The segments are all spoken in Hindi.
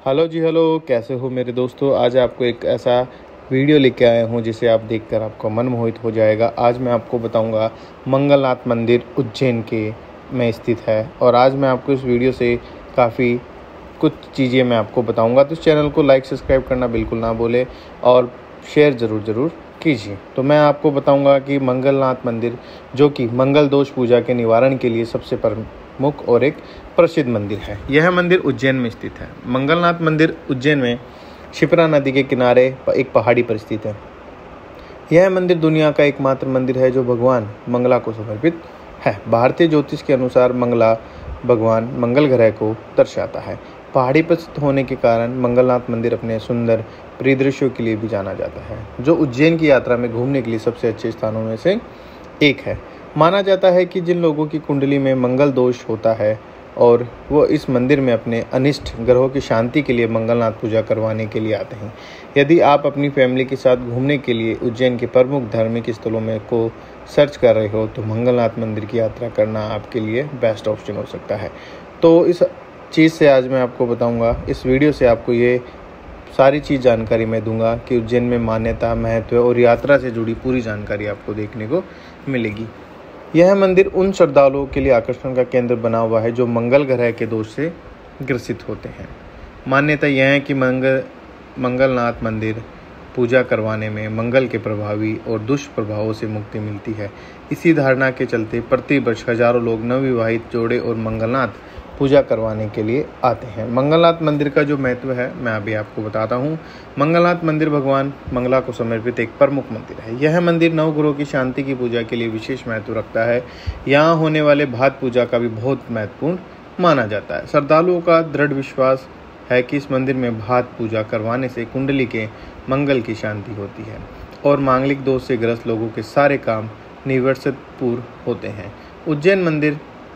हेलो जी हेलो, कैसे हो मेरे दोस्तों। आज आपको एक ऐसा वीडियो लेके आया हूँ जिसे आप देखकर आपका मन मोहित हो जाएगा। आज मैं आपको बताऊँगा मंगलनाथ मंदिर उज्जैन के में स्थित है और आज मैं आपको इस वीडियो से काफ़ी कुछ चीज़ें मैं आपको बताऊँगा। तो इस चैनल को लाइक सब्सक्राइब करना बिल्कुल ना भूलें और शेयर ज़रूर कीजिए। तो मैं आपको बताऊँगा कि मंगलनाथ मंदिर जो कि मंगल दोष पूजा के निवारण के लिए सबसे प्रमुख और एक प्रसिद्ध मंदिर है। यह मंदिर उज्जैन में स्थित है। मंगलनाथ मंदिर उज्जैन में क्षिप्रा नदी के किनारे एक पहाड़ी पर स्थित है। यह मंदिर दुनिया का एकमात्र मंदिर है जो भगवान मंगला को समर्पित है। भारतीय ज्योतिष के अनुसार मंगला भगवान मंगल ग्रह को दर्शाता है। पहाड़ी पर स्थित होने के कारण मंगलनाथ मंदिर अपने सुंदर परिदृश्यों के लिए भी जाना जाता है, जो उज्जैन की यात्रा में घूमने के लिए सबसे अच्छे स्थानों में से एक है। माना जाता है कि जिन लोगों की कुंडली में मंगल दोष होता है और वो इस मंदिर में अपने अनिष्ट ग्रहों की शांति के लिए मंगलनाथ पूजा करवाने के लिए आते हैं। यदि आप अपनी फैमिली के साथ घूमने के लिए उज्जैन के प्रमुख धार्मिक स्थलों में को सर्च कर रहे हो तो मंगलनाथ मंदिर की यात्रा करना आपके लिए बेस्ट ऑप्शन हो सकता है। तो इस चीज़ से आज मैं आपको बताऊंगा, इस वीडियो से आपको ये सारी चीज़ जानकारी मैं दूंगा कि उज्जैन में मान्यता, महत्व और यात्रा से जुड़ी पूरी जानकारी आपको देखने को मिलेगी। यह मंदिर उन श्रद्धालुओं के लिए आकर्षण का केंद्र बना हुआ है जो मंगल ग्रह के दोष से ग्रसित होते हैं। मान्यता यह है कि मंगलनाथ मंदिर पूजा करवाने में मंगल के प्रभावी और दुष्प्रभावों से मुक्ति मिलती है। इसी धारणा के चलते प्रतिवर्ष हजारों लोग नवविवाहित जोड़े और मंगलनाथ पूजा करवाने के लिए आते हैं। मंगलनाथ मंदिर का जो महत्व है मैं अभी आपको बताता हूँ। मंगलनाथ मंदिर भगवान मंगला को समर्पित एक प्रमुख मंदिर है। यह मंदिर नवग्रहों की शांति की पूजा के लिए विशेष महत्व रखता है। यहाँ होने वाले भात पूजा का भी बहुत महत्वपूर्ण माना जाता है। श्रद्धालुओं का दृढ़ विश्वास है कि इस मंदिर में भात पूजा करवाने से कुंडली के मंगल की शांति होती है और मांगलिक दोष से ग्रस्त लोगों के सारे काम निवर्तित पूर्ण होते हैं। उज्जैन मंदिर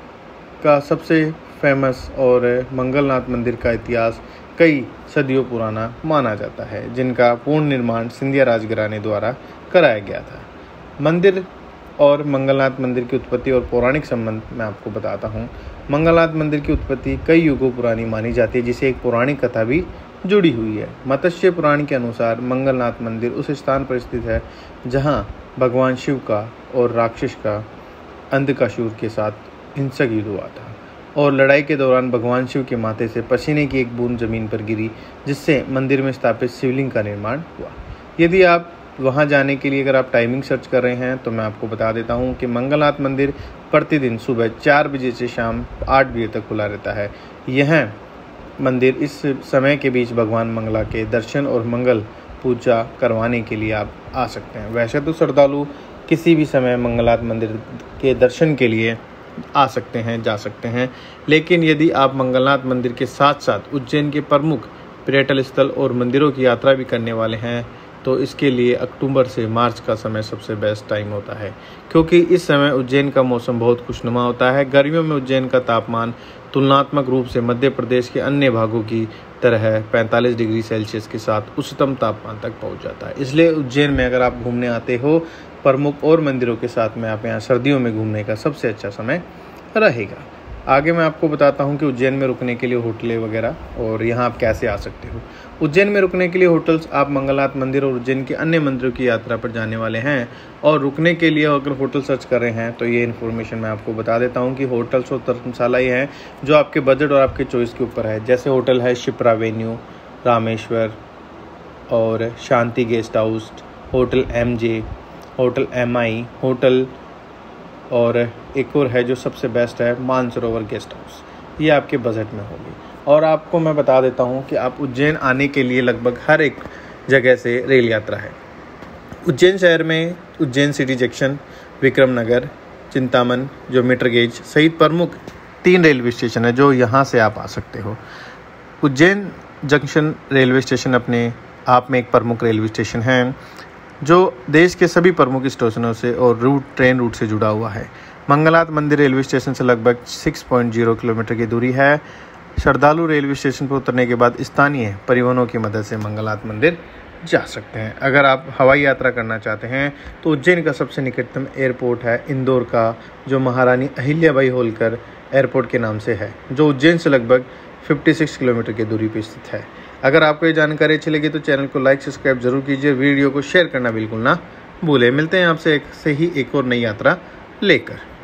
का सबसे फेमस और मंगलनाथ मंदिर का इतिहास कई सदियों पुराना माना जाता है, जिनका पूर्ण निर्माण सिंधिया राजघराने द्वारा कराया गया था। मंदिर और मंगलनाथ मंदिर की उत्पत्ति और पौराणिक संबंध मैं आपको बताता हूँ। मंगलनाथ मंदिर की उत्पत्ति कई युगों पुरानी मानी जाती है, जिसे एक पौराणिक कथा भी जुड़ी हुई है। मत्स्य पुराण के अनुसार मंगलनाथ मंदिर उस स्थान पर स्थित है जहाँ भगवान शिव का और राक्षस का अंधकासुर के साथ हिंसक युद्ध हुआ था और लड़ाई के दौरान भगवान शिव के माथे से पसीने की एक बूंद जमीन पर गिरी, जिससे मंदिर में स्थापित शिवलिंग का निर्माण हुआ। यदि आप वहां जाने के लिए अगर आप टाइमिंग सर्च कर रहे हैं तो मैं आपको बता देता हूं कि मंगलनाथ मंदिर प्रतिदिन सुबह 4 बजे से शाम 8 बजे तक खुला रहता है। यह मंदिर इस समय के बीच भगवान मंगला के दर्शन और मंगल पूजा करवाने के लिए आप आ सकते हैं। वैसे तो श्रद्धालु किसी भी समय मंगलनाथ मंदिर के दर्शन के लिए आ सकते हैं, जा सकते हैं, लेकिन यदि आप मंगलनाथ मंदिर के साथ साथ उज्जैन के प्रमुख पर्यटन स्थल और मंदिरों की यात्रा भी करने वाले हैं तो इसके लिए अक्टूबर से मार्च का समय सबसे बेस्ट टाइम होता है, क्योंकि इस समय उज्जैन का मौसम बहुत खुशनुमा होता है। गर्मियों में उज्जैन का तापमान तुलनात्मक रूप से मध्य प्रदेश के अन्य भागों की तरह 45 डिग्री सेल्सियस के साथ उच्चतम तापमान तक पहुंच जाता है। इसलिए उज्जैन में अगर आप घूमने आते हो प्रमुख और मंदिरों के साथ में, आप यहाँ सर्दियों में घूमने का सबसे अच्छा समय रहेगा। आगे मैं आपको बताता हूँ कि उज्जैन में रुकने के लिए होटलें वगैरह और यहाँ आप कैसे आ सकते हो। उज्जैन में रुकने के लिए होटल्स, आप मंगलनाथ मंदिर और उज्जैन के अन्य मंदिरों की यात्रा पर जाने वाले हैं और रुकने के लिए अगर होटल सर्च कर रहे हैं तो ये इन्फॉर्मेशन मैं आपको बता देता हूँ कि होटल्स और धर्मशाला ये हैं जो आपके बजट और आपके चॉइस के ऊपर है। जैसे होटल है शिप्रा वेन्यू, रामेश्वर और Shanti guest house, hotel MJ, hotel MI hotel, और एक और है जो सबसे बेस्ट है मानसरोवर गेस्ट हाउस। ये आपके बजट में होगी। और आपको मैं बता देता हूँ कि आप उज्जैन आने के लिए लगभग हर एक जगह से रेल यात्रा है। उज्जैन शहर में उज्जैन सिटी जंक्शन, विक्रम नगर, चिंतामन, जो मीटर गेज सहित प्रमुख 3 रेलवे स्टेशन है जो यहाँ से आप आ सकते हो। उज्जैन जंक्शन रेलवे स्टेशन अपने आप में एक प्रमुख रेलवे स्टेशन है जो देश के सभी प्रमुख स्टेशनों से और ट्रेन रूट से जुड़ा हुआ है। मंगलनाथ मंदिर रेलवे स्टेशन से लगभग 6.0 किलोमीटर की दूरी है। श्रद्धालु रेलवे स्टेशन पर उतरने के बाद स्थानीय परिवहनों की मदद से मंगलनाथ मंदिर जा सकते हैं। अगर आप हवाई यात्रा करना चाहते हैं तो उज्जैन का सबसे निकटतम एयरपोर्ट है इंदौर का, जो महारानी अहिल्याबाई होलकर एयरपोर्ट के नाम से है, जो उज्जैन से लगभग 56 किलोमीटर की दूरी पर स्थित है। अगर आपको ये जानकारी अच्छी लगी तो चैनल को लाइक सब्सक्राइब जरूर कीजिए, वीडियो को शेयर करना बिल्कुल ना भूलें। मिलते हैं आपसे एक और नई यात्रा लेकर।